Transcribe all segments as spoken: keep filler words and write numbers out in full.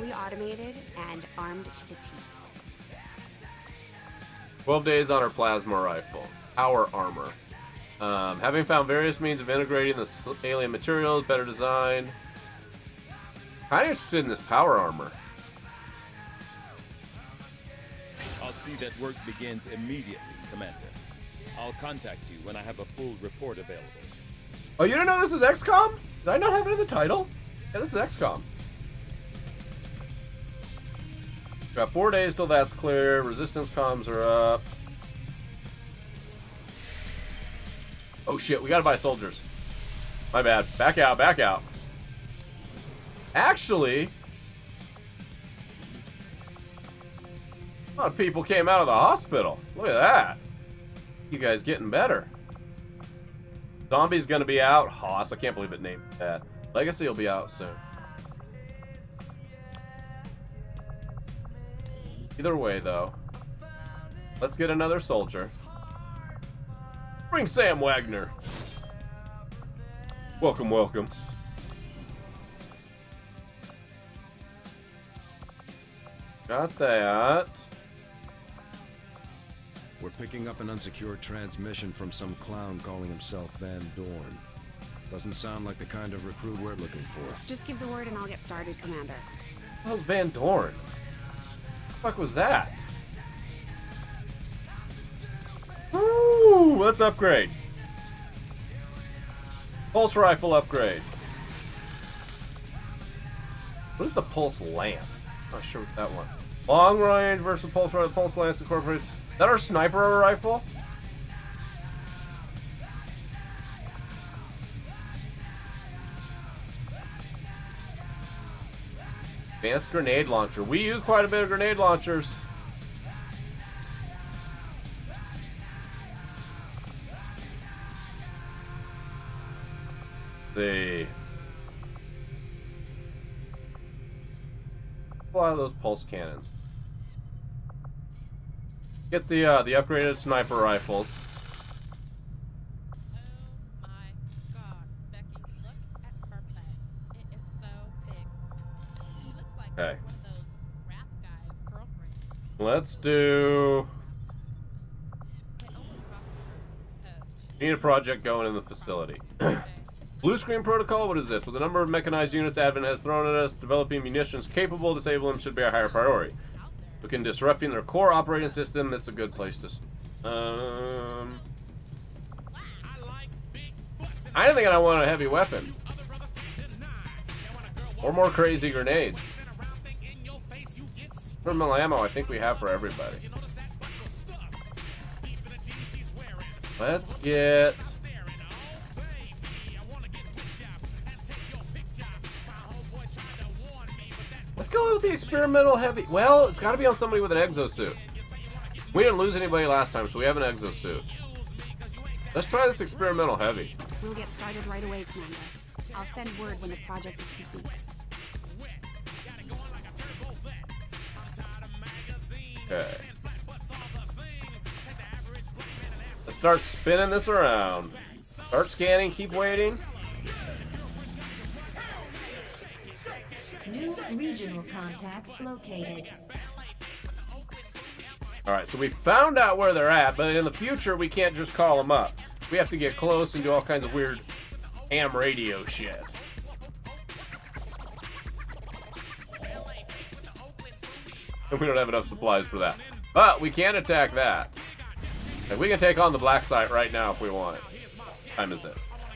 fully automated and armed to the teeth. twelve days on our plasma rifle. Power armor. Um, having found various means of integrating the alien materials, better design. Kind of interested in this power armor. I'll see that work begins immediately, Commander. I'll contact you when I have a full report available. Oh, you didn't know this is X COM? Did I not have it in the title? Yeah, this is X COM. Got four days till that's clear. Resistance comms are up. Oh shit, we gotta buy soldiers. My bad. Back out, back out. Actually, a lot of people came out of the hospital. Look at that. You guys getting better. Zombie's gonna be out. Hoss, I can't believe it named that. Legacy will be out soon. Either way, though, let's get another soldier. Bring Sam Wagner. Welcome, welcome. Got that. We're picking up an unsecured transmission from some clown calling himself Van Dorn. Doesn't sound like the kind of recruit we're looking for. Just give the word and I'll get started, Commander. How's Van Dorn? What the fuck was that? Ooh, let's upgrade. Pulse rifle upgrade. What is the Pulse Lance? Not sure what that one. Long range versus Pulse rifle. Pulse Lance incorporates. Is that our sniper rifle? Advanced grenade launcher. We use quite a bit of grenade launchers. See. A lot of those pulse cannons. Get the uh, the upgraded sniper rifles. Oh my God, Becky, look at her butt. It is so big. She looks like Okay. one of those rap guys' girlfriends. Let's do. It only crosses her head. Need a project going in the facility. Blue screen protocol. What is this? With the number of mechanized units Advent has thrown at us, developing munitions capable of disabling them should be a higher priority. We can disrupting their core operating system. That's a good place to. Um. I didn't think I wanted a heavy weapon. Or more crazy grenades. Thermal ammo, I think we have for everybody. Let's get. Let's go with the experimental heavy. Well, it's got to be on somebody with an exosuit. We didn't lose anybody last time, so we have an exosuit. Let's try this experimental heavy. We'll get started right away, Commander. I'll send word when the project is complete. Okay. Let's start spinning this around. Start scanning, keep waiting. New regional contact located. Alright, so we found out where they're at, but in the future we can't just call them up. We have to get close and do all kinds of weird ham radio shit. And we don't have enough supplies for that. But we can attack that. And we can take on the black site right now if we want it. What time is it?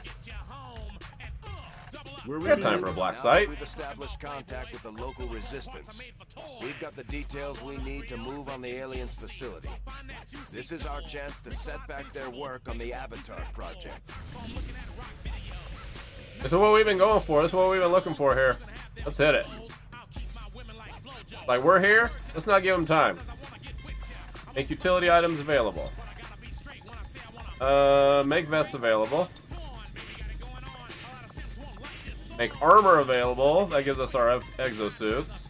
We're We got time for a black site. We've established contact with the local resistance. We've got the details we need to move on the aliens' facility. This is our chance to set back their work on the Avatar project. This is what we've been going for. This is what we've been looking for here. Let's hit it. Like, we're here. Let's not give them time. Make utility items available. Uh, make vests available. Make armor available. That gives us our exosuits.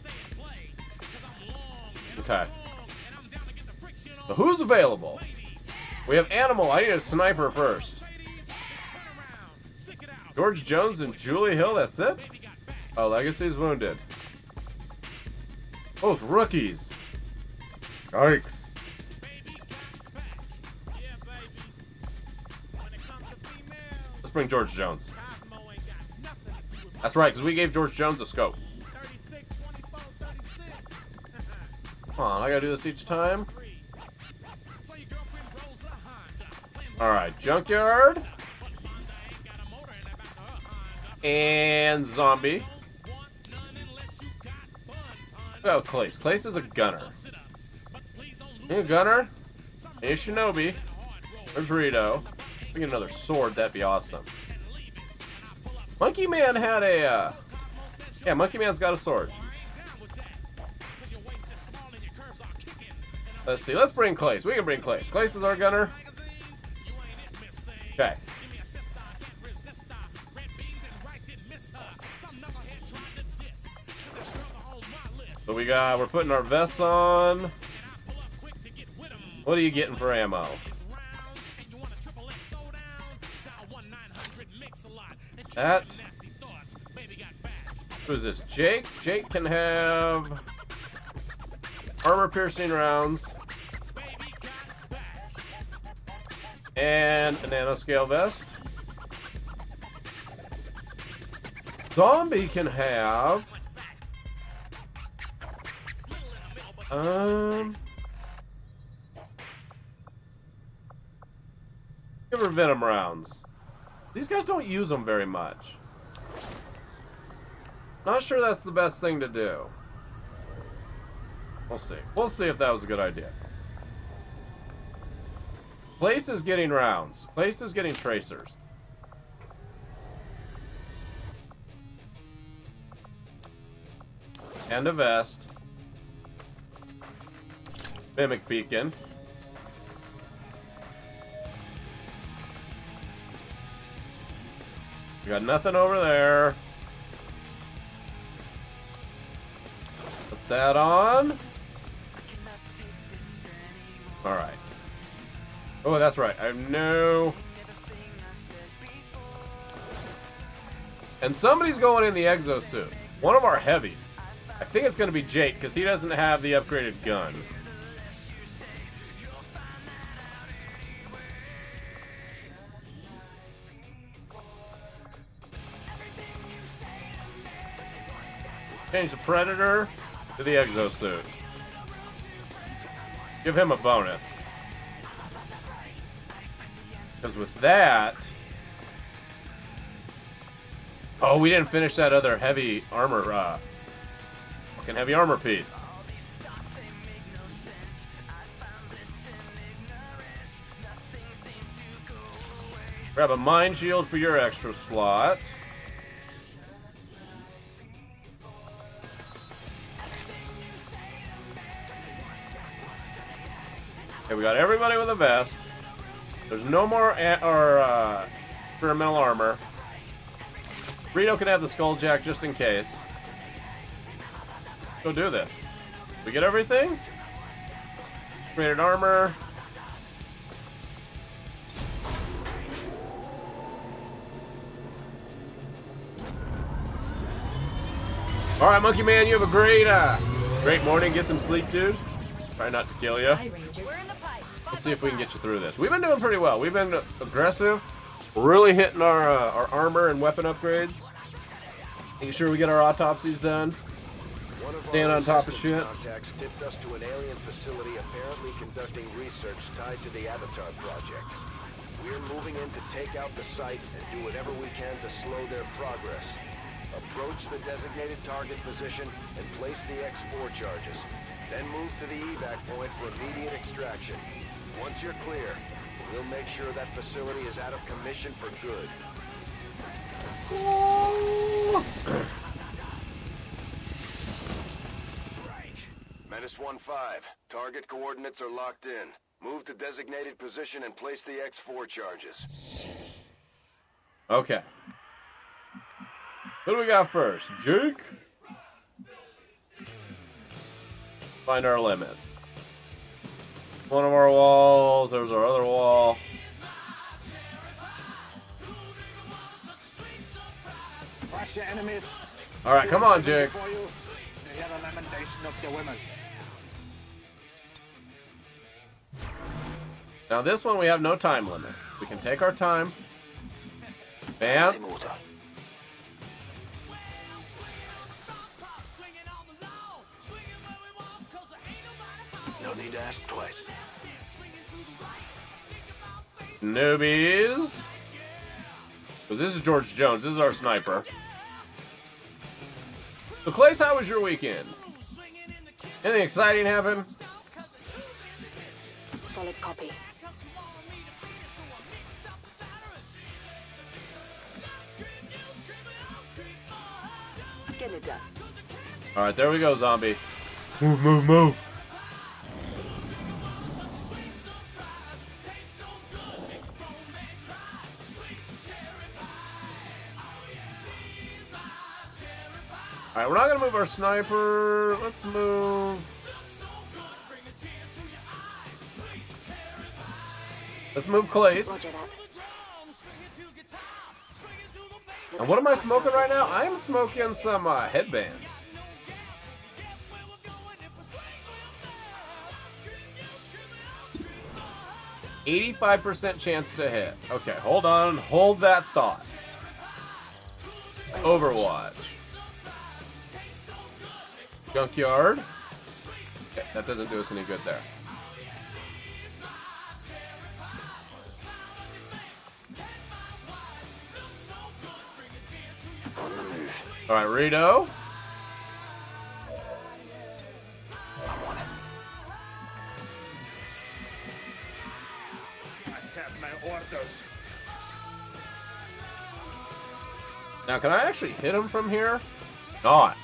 Okay. So who's available? We have animal. I need a sniper first. George Jones and Julie Hill. That's it? Oh, Legacy's wounded. Both rookies. Yikes. Let's bring George Jones. That's right, because we gave George Jones a scope. Come on, I gotta do this each time. Alright, junkyard. And zombie. Oh, Clace. Clace is a gunner. Hey, gunner. Hey, shinobi. There's Rito. We get another sword, that'd be awesome. Monkey Man had a, uh... yeah, Monkey Man's got a sword. Let's see, let's bring Clace. We can bring Clace. Clace is our gunner. Okay. So we got, we're putting our vests on. What are you getting for ammo? That. Who's this? Jake? Jake can have armor piercing rounds. And a nanoscale vest. Zombie can have um give her venom rounds. These guys don't use them very much. Not sure that's the best thing to do. We'll see. We'll see if that was a good idea. Place is getting rounds. Place is getting tracers. And a vest. Mimic beacon. We got nothing over there. Put that on. Alright. Oh, that's right. I have no... And somebody's going in the exosuit. One of our heavies. I think it's going to be Jake, because he doesn't have the upgraded gun. Change the Predator to the exosuit. Give him a bonus. Because with that... Oh, we didn't finish that other heavy armor, uh... fucking heavy armor piece. Grab a mind shield for your extra slot. Okay, we got everybody with a vest. There's no more or uh, experimental armor. Rito can have the Skulljack just in case. Go do this. We get everything? Upgraded armor. All right, Monkey Man, you have a great, uh, great morning. Get some sleep, dude. Try not to kill you. Let's see if we can get you through this. We've been doing pretty well. We've been aggressive. Really hitting our uh, our armor and weapon upgrades. Making sure we get our autopsies done. Staying on top of shit. Contacts tipped us to an alien facility apparently conducting research tied to the Avatar project. We're moving in to take out the site and do whatever we can to slow their progress. Approach the designated target position and place the X four charges. Then move to the evac point for immediate extraction. Once you're clear, we'll make sure that facility is out of commission for good. Menace one five. Target coordinates are locked in. Move to designated position and place the X four charges. Okay. What do we got first? Jake? Find our limits. One of our walls. There's our other wall. Watch your enemies. All right, come on, Jake. hear the lamentation of the women. Now this one we have no time limit. We can take our time. Advance. No need to ask twice. Newbies. So this is George Jones. This is our sniper. So Clace, how was your weekend? Anything exciting happen? Solid copy. Get it done. Alright, there we go, zombie. Move, move, move. Alright, we're not gonna move our sniper. Let's move. Let's move Clace. Roger that. And what am I smoking right now? I am smoking some uh, headband. eighty-five percent chance to hit. Okay, hold on. Hold that thought. Overwatch. Junkyard. Okay, that doesn't do us any good there. Alright, Rito. I have my orders. Now, can I actually hit him from here? Not.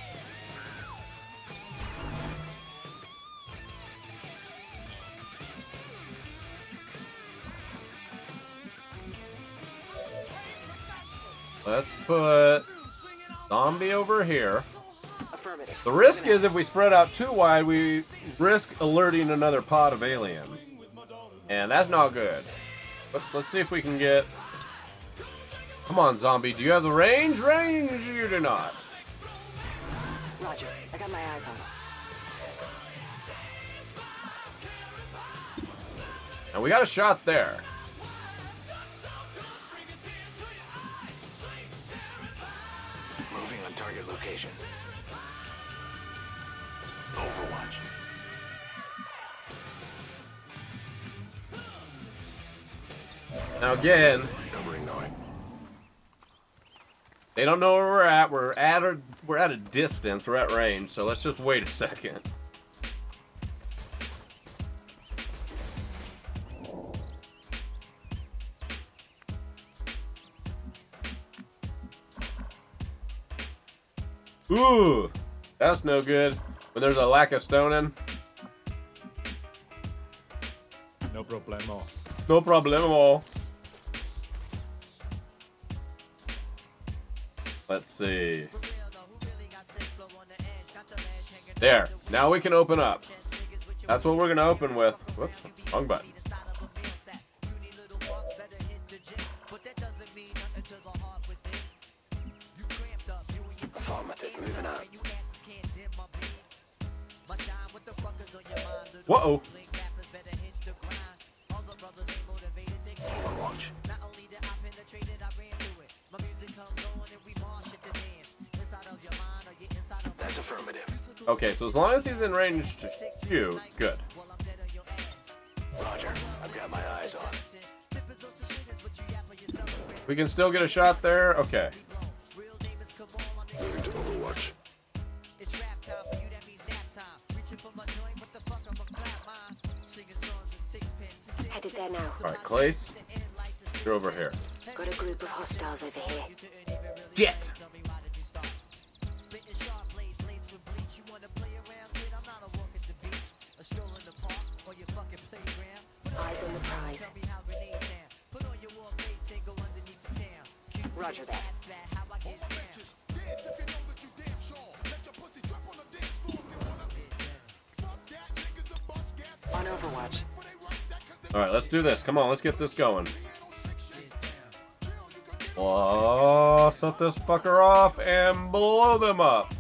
Let's put zombie over here. Affirmative. The risk is if we spread out too wide, we risk alerting another pod of aliens. And that's not good. Let's, let's see if we can get... Come on, zombie. Do you have the range? Range you do not. Roger. I got my eyes on it. And we got a shot there. Moving on target location. Overwatch. Now again, Numbering nine. they don't know where we're at. We're at a we're at a distance. We're at range. So let's just wait a second. Ooh, that's no good. When there's a lack of stoning. No problemo. No problemo. Let's see. There. Now we can open up. That's what we're going to open with. Whoops. Wrong button. Affirmative. Moving out. Whoa. Overwatch. That's affirmative. Okay, so as long as he's in range to you, good. Roger. I've got my eyes on. We can still get a shot there. Okay. Moving to Overwatch. Headed there now. Alright, Clace, you're over here. Got a group of hostiles over here. Jet! Eyes on the prize. Roger that. On Overwatch. Alright, let's do this. Come on, let's get this going. Oh, set this fucker off and blow them up.